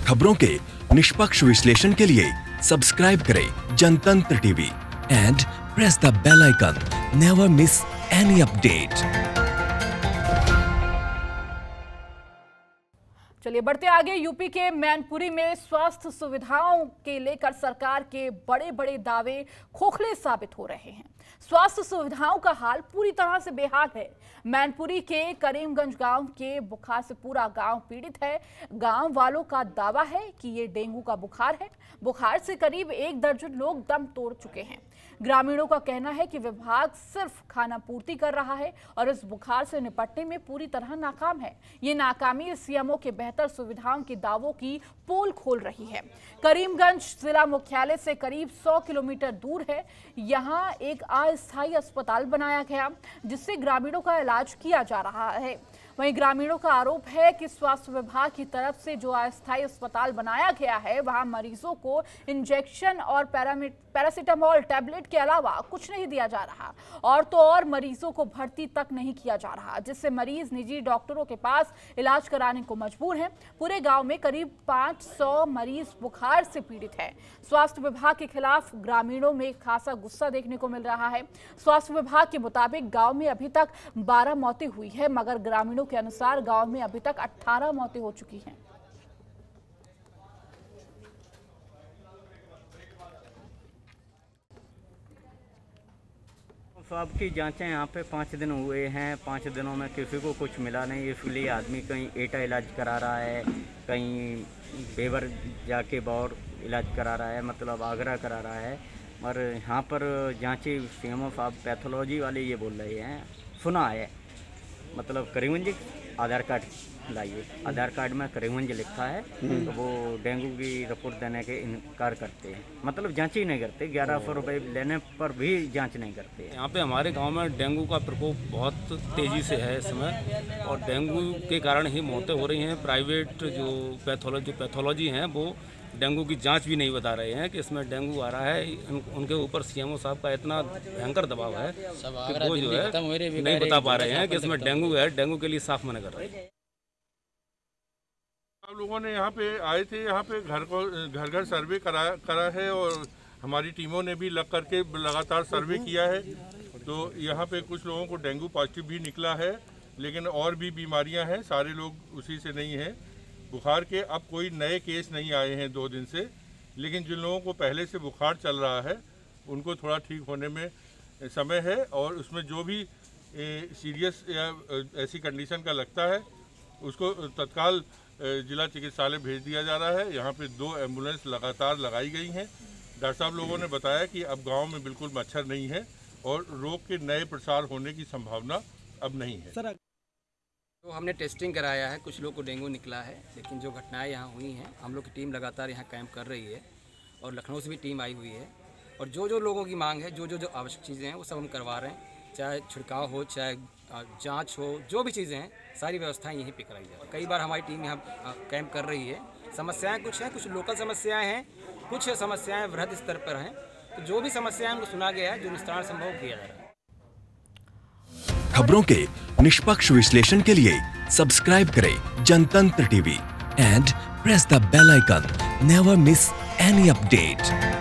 खबरों के निष्पक्ष विश्लेषण के लिए सब्सक्राइब करें Jantantra TV and press the bell icon. Never miss any update. चलिए बढ़ते आगे। यूपी के मैनपुरी में स्वास्थ्य सुविधाओं के लेकर सरकार के बड़े बड़े दावे खोखले साबित हो रहे हैं। स्वास्थ्य सुविधाओं का हाल पूरी तरह से बेहाल है। मैनपुरी के करीमगंज गांव के बुखार से पूरा गांव पीड़ित है। गांव वालों का दावा है कि ये डेंगू का बुखार है। बुखार से करीब 1 दर्जन लोग दम तोड़ चुके हैं। ग्रामीणों का कहना है कि विभाग सिर्फ खाना पूर्ति कर रहा है और इस बुखार से निपटने में पूरी तरह नाकाम है। ये नाकामी सीएमओ के बेहतर सुविधाओं के दावों की पोल खोल रही है। करीमगंज जिला मुख्यालय से करीब 100 किलोमीटर दूर है। यहाँ एक अस्थायी अस्पताल बनाया गया जिससे ग्रामीणों का इलाज किया जा रहा है। वहीं ग्रामीणों का आरोप है कि स्वास्थ्य विभाग की तरफ से जो अस्थायी अस्पताल बनाया गया है वहां मरीजों को इंजेक्शन और पैरासीटामोल टैबलेट के अलावा कुछ नहीं दिया जा रहा और तो और मरीजों को भर्ती तक नहीं किया जा रहा, जिससे मरीज निजी डॉक्टरों के पास इलाज कराने को मजबूर हैं। पूरे गांव में करीब 500 मरीज बुखार से पीड़ित है। स्वास्थ्य विभाग के खिलाफ ग्रामीणों में खासा गुस्सा देखने को मिल रहा है। स्वास्थ्य विभाग के मुताबिक गांव में अभी तक 12 मौतें हुई है, मगर ग्रामीणों के अनुसार गांव में अभी तक 18 मौतें हो चुकी हैं। स्वाब की जांचें यहाँ पे 5 दिन हुए हैं। 5 दिनों में किसी को कुछ मिला नहीं, इसलिए आदमी कहीं एटा इलाज करा रहा है, कहीं बेवर जाके बौर इलाज करा रहा है, मतलब आगरा करा रहा है। और यहाँ पर जांची सीएमओ साहब पैथोलॉजी वाले ये बोल रहे हैं, सुना है मतलब करीमगंज आधार कार्ड लाइए, आधार कार्ड में करीमगंज लिखा है तो वो डेंगू की रिपोर्ट देने के इनकार करते हैं, मतलब जांच ही नहीं करते। 1100 रुपये लेने पर भी जांच नहीं करते। यहाँ पे हमारे गांव में डेंगू का प्रकोप बहुत तेज़ी से है इस समय और डेंगू के कारण ही मौतें हो रही हैं। प्राइवेट जो पैथोलॉजी हैं वो डेंगू की जांच भी नहीं बता रहे हैं कि इसमें डेंगू आ रहा है। उनके ऊपर सीएमओ साहब का इतना भयंकर दबाव है कि वो जो है नहीं बता पा रहे हैं कि इसमें डेंगू है। डेंगू के लिए साफ मना कर रहे हैं। आप लोगों ने यहाँ पे आए थे, यहाँ पे घर घर सर्वे करा है और हमारी टीमों ने भी लग करके लगातार सर्वे किया है। तो यहाँ पे कुछ लोगों को डेंगू पॉजिटिव भी निकला है, लेकिन और भी बीमारियाँ हैं, सारे लोग उसी से नहीं हैं। बुखार के अब कोई नए केस नहीं आए हैं 2 दिन से, लेकिन जिन लोगों को पहले से बुखार चल रहा है उनको थोड़ा ठीक होने में समय है और उसमें जो भी सीरियस या ऐसी कंडीशन का लगता है उसको तत्काल जिला चिकित्सालय भेज दिया जा रहा है। यहाँ पे 2 एम्बुलेंस लगातार लगाई गई हैं। डॉक्टर साहब लोगों ने बताया कि अब गांव में बिल्कुल मच्छर नहीं है और रोग के नए प्रसार होने की संभावना अब नहीं है। तो हमने टेस्टिंग कराया है, कुछ लोग को डेंगू निकला है, लेकिन जो घटनाएं यहाँ हुई हैं हम लोग की टीम लगातार यहाँ कैंप कर रही है और लखनऊ से भी टीम आई हुई है। और जो लोगों की मांग है, जो आवश्यक चीज़ें हैं वो सब हम करवा रहे हैं, चाहे छिड़काव हो, चाहे जांच हो, जो भी चीज़ें हैं सारी व्यवस्थाएं यहीं पे कराई जाए। कई बार हमारी टीम यहाँ कैंप कर रही है। समस्याएँ कुछ हैं, कुछ लोकल समस्याएँ हैं, कुछ समस्याएँ वृहद स्तर पर हैं। तो जो भी समस्याएँ उनको सुना गया है, जो निस्तारण संभव किया जा रहा है। खबरों के निष्पक्ष विश्लेषण के लिए सब्सक्राइब करें Jantantra TV and press the bell icon. Never miss any update.